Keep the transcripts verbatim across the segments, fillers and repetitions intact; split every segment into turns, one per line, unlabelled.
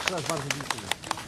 Jeszcze raz bardzo dziękuję.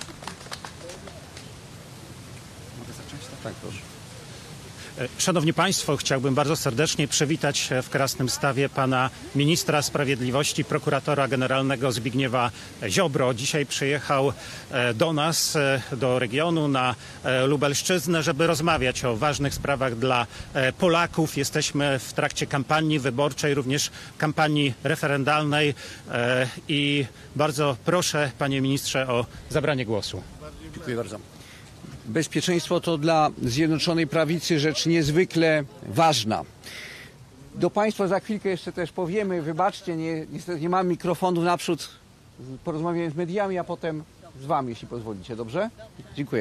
Mogę zacząć? Tak, proszę.
Szanowni Państwo, chciałbym bardzo serdecznie przywitać w Krasnym Stawie pana ministra sprawiedliwości, prokuratora generalnego Zbigniewa Ziobro. Dzisiaj przyjechał do nas, do regionu, na Lubelszczyznę, żeby rozmawiać o ważnych sprawach dla Polaków. Jesteśmy w trakcie kampanii wyborczej, również kampanii referendalnej i bardzo proszę, panie ministrze, o zabranie głosu.
Dziękuję bardzo. Bezpieczeństwo to dla Zjednoczonej Prawicy rzecz niezwykle ważna. Do Państwa za chwilkę jeszcze też powiemy, wybaczcie, nie, niestety nie mam mikrofonu naprzód, porozmawiamy z mediami, a potem z Wami, jeśli pozwolicie, dobrze? Dziękuję.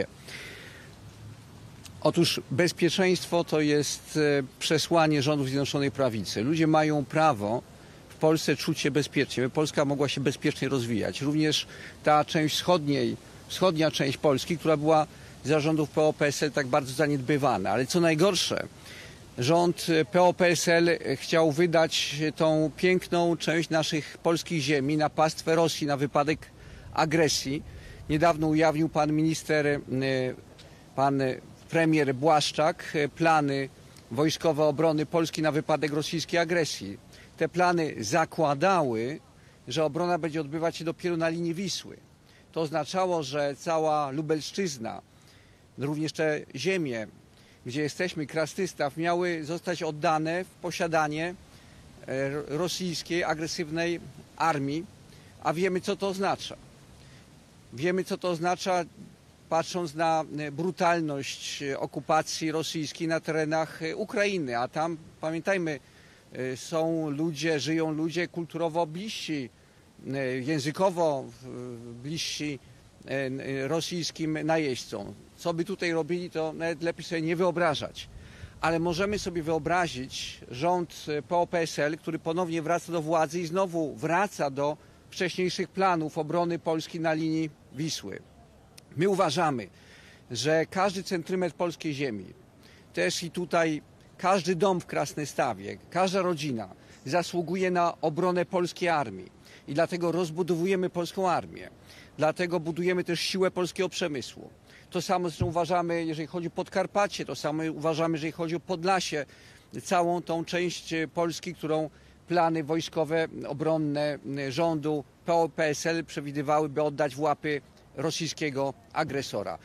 Otóż bezpieczeństwo to jest przesłanie rządów Zjednoczonej Prawicy. Ludzie mają prawo w Polsce czuć się bezpiecznie, by Polska mogła się bezpiecznie rozwijać. Również ta część wschodniej, wschodnia część Polski, która była za rządów P O P S L tak bardzo zaniedbywana. Ale co najgorsze, rząd P O P S L chciał wydać tą piękną część naszych polskich ziemi na pastwę Rosji na wypadek agresji. Niedawno ujawnił pan minister, pan premier Błaszczak plany wojskowe obrony Polski na wypadek rosyjskiej agresji. Te plany zakładały, że obrona będzie odbywać się dopiero na linii Wisły. To oznaczało, że cała Lubelszczyzna, również te ziemie, gdzie jesteśmy, Krasny Staw, miały zostać oddane w posiadanie rosyjskiej agresywnej armii, a wiemy, co to oznacza. Wiemy, co to oznacza, patrząc na brutalność okupacji rosyjskiej na terenach Ukrainy, a tam, pamiętajmy, są ludzie, żyją ludzie kulturowo bliżsi, językowo bliżsi rosyjskim najeźdźcom. Co by tutaj robili, to nawet lepiej sobie nie wyobrażać. Ale możemy sobie wyobrazić rząd P O P S L, który ponownie wraca do władzy i znowu wraca do wcześniejszych planów obrony Polski na linii Wisły. My uważamy, że każdy centymetr polskiej ziemi, też i tutaj każdy dom w Krasnystawie, każda rodzina zasługuje na obronę polskiej armii. I dlatego rozbudowujemy polską armię. Dlatego budujemy też siłę polskiego przemysłu. To samo zresztą uważamy, jeżeli chodzi o Podkarpacie, to samo uważamy, jeżeli chodzi o Podlasie, całą tą część Polski, którą plany wojskowe, obronne rządu P O P S L przewidywały, by oddać w łapy rosyjskiego agresora.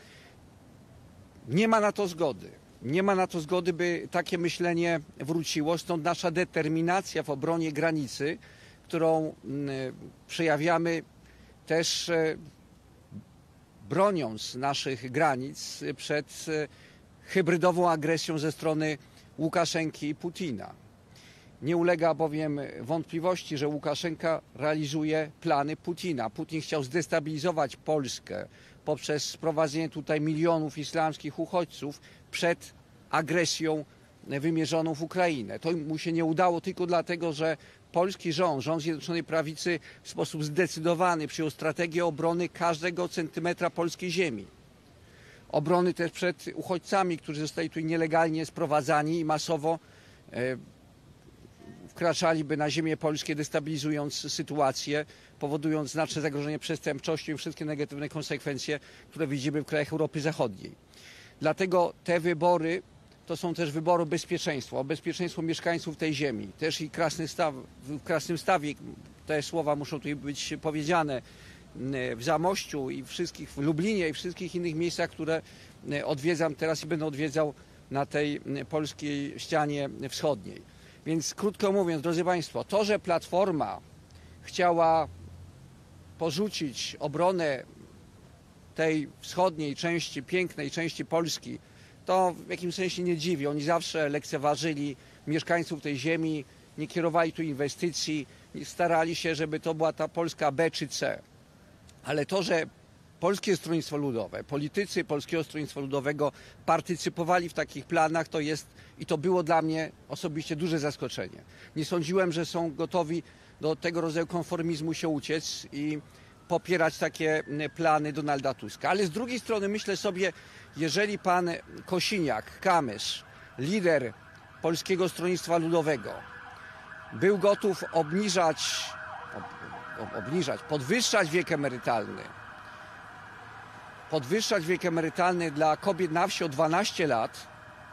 Nie ma na to zgody. Nie ma na to zgody, by takie myślenie wróciło. Stąd nasza determinacja w obronie granicy, którą przejawiamy też broniąc naszych granic przed hybrydową agresją ze strony Łukaszenki i Putina. Nie ulega bowiem wątpliwości, że Łukaszenka realizuje plany Putina. Putin chciał zdestabilizować Polskę poprzez sprowadzenie tutaj milionów islamskich uchodźców przed agresją wymierzoną w Ukrainę. To mu się nie udało tylko dlatego, że polski rząd, rząd Zjednoczonej Prawicy w sposób zdecydowany przyjął strategię obrony każdego centymetra polskiej ziemi. Obrony też przed uchodźcami, którzy zostali tu nielegalnie sprowadzani i masowo e, wkraczaliby na ziemię polskie, destabilizując sytuację, powodując znaczne zagrożenie przestępczością i wszystkie negatywne konsekwencje, które widzimy w krajach Europy Zachodniej. Dlatego te wybory to są też wybory bezpieczeństwa, o bezpieczeństwo mieszkańców tej ziemi. Też i Krasny Staw, w Krasnym Stawie te słowa muszą tutaj być powiedziane, w Zamościu i wszystkich, w Lublinie i wszystkich innych miejscach, które odwiedzam teraz i będę odwiedzał na tej polskiej ścianie wschodniej. Więc krótko mówiąc, drodzy Państwo, to, że Platforma chciała porzucić obronę tej wschodniej części, pięknej części Polski, to w jakimś sensie nie dziwi. Oni zawsze lekceważyli mieszkańców tej ziemi, nie kierowali tu inwestycji, starali się, żeby to była ta Polska B czy C. Ale to, że Polskie Stronnictwo Ludowe, politycy Polskiego Stronnictwa Ludowego partycypowali w takich planach, to jest i to było dla mnie osobiście duże zaskoczenie. Nie sądziłem, że są gotowi do tego rodzaju konformizmu się uciec i popierać takie plany Donalda Tuska. Ale z drugiej strony myślę sobie, jeżeli pan Kosiniak-Kamysz, lider Polskiego Stronnictwa Ludowego, był gotów obniżać, ob, obniżać, podwyższać wiek emerytalny podwyższać wiek emerytalny dla kobiet na wsi o dwanaście lat,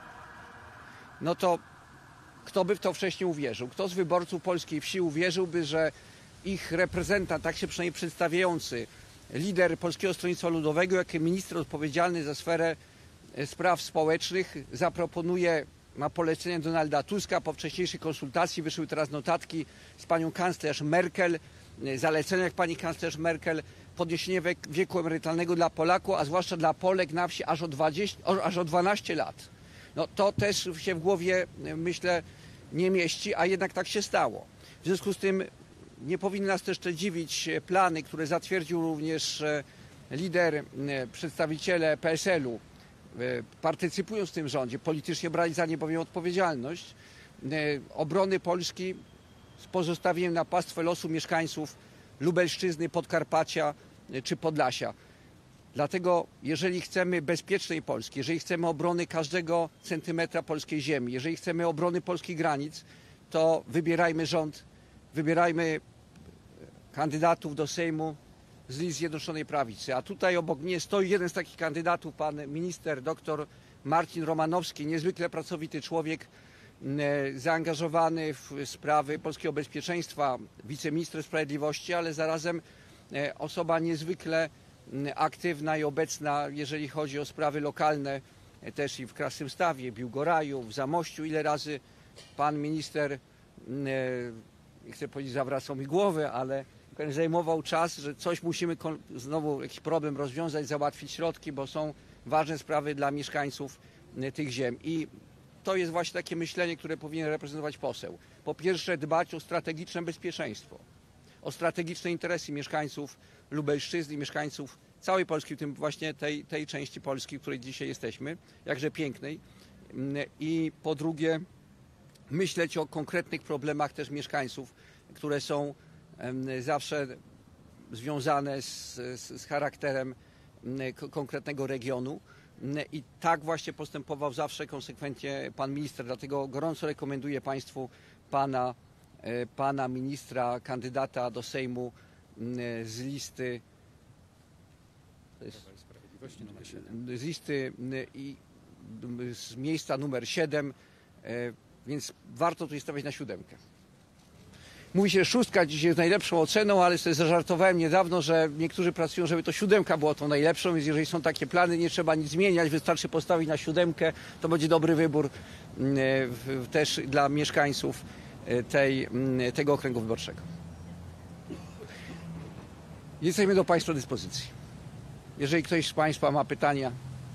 no to kto by w to wcześniej uwierzył? Kto z wyborców polskiej wsi uwierzyłby, że ich reprezentant, tak się przynajmniej przedstawiający, lider Polskiego Stronnictwa Ludowego, jak minister odpowiedzialny za sferę spraw społecznych, zaproponuje na polecenie Donalda Tuska, po wcześniejszej konsultacji wyszły teraz notatki z panią kanclerz Merkel, zalecenia jak pani kanclerz Merkel, podniesienie wieku emerytalnego dla Polaków, a zwłaszcza dla Polek na wsi aż o, dwadzieścia, aż o dwanaście lat. No to też się w głowie, myślę, nie mieści, a jednak tak się stało. W związku z tym nie powinny nas też te dziwić plany, które zatwierdził również lider, przedstawiciele P S L u, partycypując w tym rządzie, politycznie brali za nie bowiem odpowiedzialność, obrony Polski z pozostawieniem na pastwę losu mieszkańców Lubelszczyzny, Podkarpacia czy Podlasia. Dlatego jeżeli chcemy bezpiecznej Polski, jeżeli chcemy obrony każdego centymetra polskiej ziemi, jeżeli chcemy obrony polskich granic, to wybierajmy rząd, wybierajmy kandydatów do Sejmu z list Zjednoczonej Prawicy. A tutaj obok mnie stoi jeden z takich kandydatów, pan minister dr Marcin Romanowski, niezwykle pracowity człowiek, zaangażowany w sprawy polskiego bezpieczeństwa, wiceminister sprawiedliwości, ale zarazem osoba niezwykle aktywna i obecna, jeżeli chodzi o sprawy lokalne, też i w Krasnymstawie, Biłgoraju, w Zamościu. Ile razy pan minister, nie chcę powiedzieć, zawracał mi głowę, ale zajmował czas, że coś musimy znowu jakiś problem rozwiązać, załatwić środki, bo są ważne sprawy dla mieszkańców tych ziem. I to jest właśnie takie myślenie, które powinien reprezentować poseł. Po pierwsze, dbać o strategiczne bezpieczeństwo, o strategiczne interesy mieszkańców Lubelszczyzny, mieszkańców całej Polski, w tym właśnie tej, tej części Polski, w której dzisiaj jesteśmy, jakże pięknej. I po drugie, myśleć o konkretnych problemach też mieszkańców, które są zawsze związane z, z, z charakterem konkretnego regionu. I tak właśnie postępował zawsze konsekwentnie pan minister. Dlatego gorąco rekomenduję państwu pana, pana ministra, kandydata do Sejmu z listy z listy i z miejsca numer siedem, więc warto tu stawiać na siódemkę. Mówi się, że szóstka dziś jest najlepszą oceną, ale sobie zażartowałem niedawno, że niektórzy pracują, żeby to siódemka była tą najlepszą, więc jeżeli są takie plany, nie trzeba nic zmieniać, wystarczy postawić na siódemkę, to będzie dobry wybór też dla mieszkańców tej, tego okręgu wyborczego. Jesteśmy do państwa dyspozycji. Jeżeli ktoś z państwa ma pytania.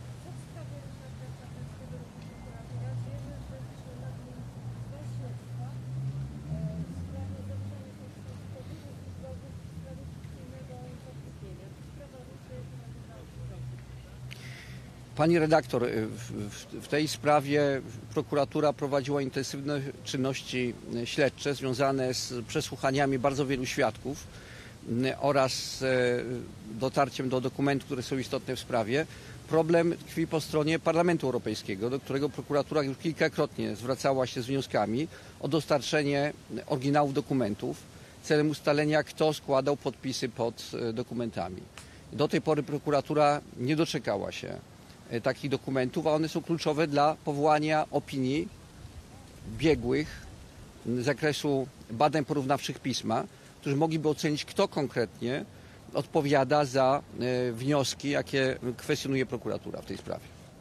Pani redaktor, w, w tej sprawie prokuratura prowadziła intensywne czynności śledcze związane z przesłuchaniami bardzo wielu świadków oraz dotarciem do dokumentów, które są istotne w sprawie. Problem tkwi po stronie Parlamentu Europejskiego, do którego prokuratura już kilkakrotnie zwracała się z wnioskami o dostarczenie oryginałów dokumentów celem ustalenia, kto składał podpisy pod dokumentami. Do tej pory prokuratura nie doczekała się takich dokumentów, a one są kluczowe dla powołania opinii biegłych z zakresu badań porównawczych pisma, którzy mogliby ocenić, kto konkretnie odpowiada za wnioski, jakie kwestionuje prokuratura w tej sprawie.